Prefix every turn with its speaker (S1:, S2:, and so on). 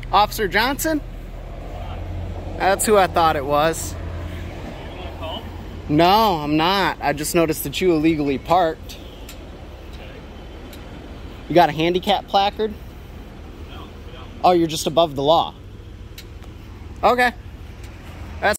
S1: Officer Johnson? That's who I thought it was.
S2: You want to call?
S1: No, I'm not. I just noticed that you illegally parked.
S2: Okay.
S1: You got a handicap placard?
S2: No, we don't.
S1: Oh, you're just above the law. Okay.